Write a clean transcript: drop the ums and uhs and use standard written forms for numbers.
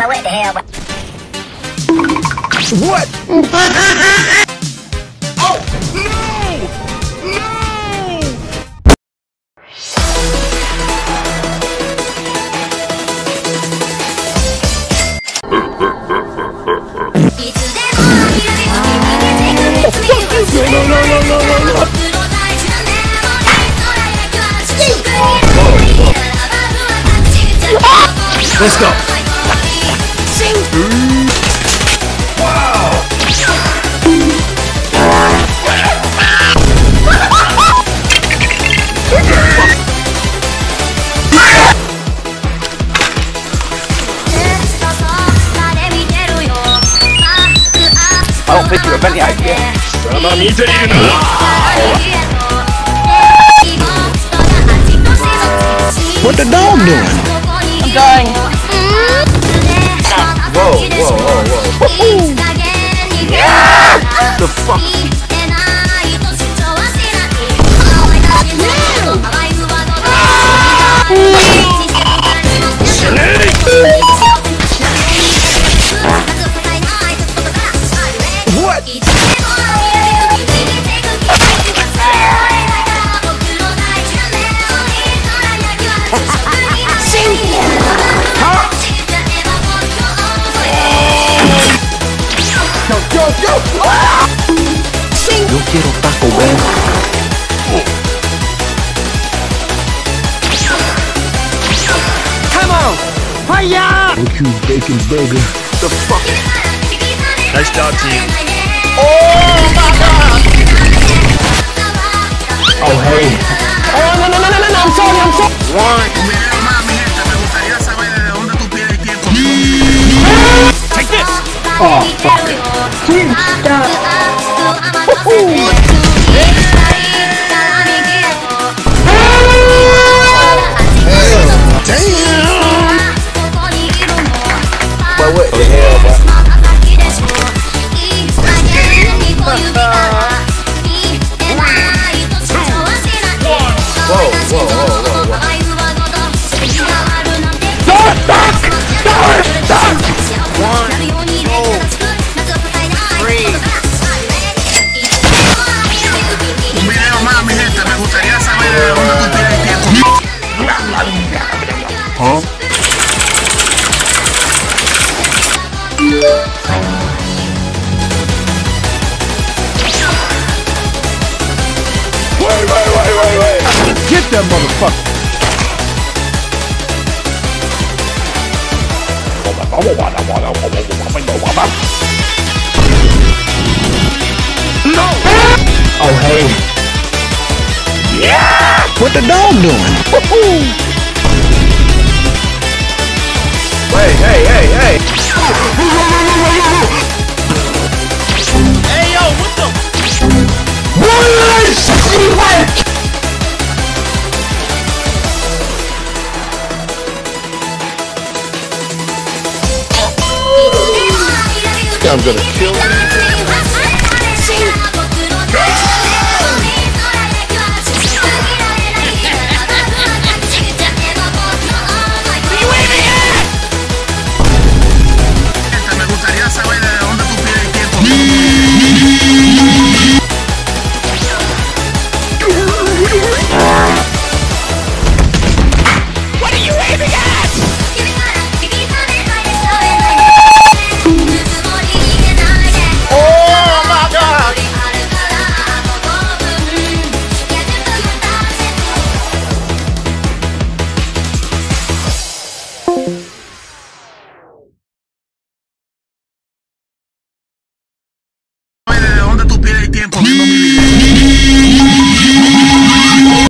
what the hell? What? Oh, no! No! No. Let's go. Wow. I don't think you have any idea. What the dog doing? I'm dying. Whoa. The fuck? What? Yo quiero Taco Bell. Come on. Hiya! Barbecue bacon burger. The fuck? Nice job, team. Oh my god! Oh hey. Oh no, I'm sorry. One. Take this! Oh fuck. Team stop. Damn. But what the hell, bro? Whoa. Stop! 1, 2, 3. Un video más, mi gente. Me gustaría saber de dónde tú tienes el tiempo. Huh? Wait. Get that motherfucker. No! Oh, hey. Yeah! What the dog doing? Hey. Hey, yo, what the? I'm gonna kill you. Me gustaría saber de dónde tú tienes el tiempo. What are you aiming at? Oh my god! ¿De dónde tú pierdes el tiempo viendo mi